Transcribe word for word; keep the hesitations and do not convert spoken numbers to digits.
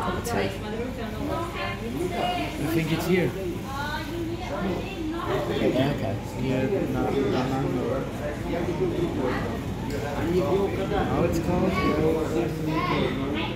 cup of tea. I think it's here. Yeah, okay. Yeah, no, no, no, no. How it's called?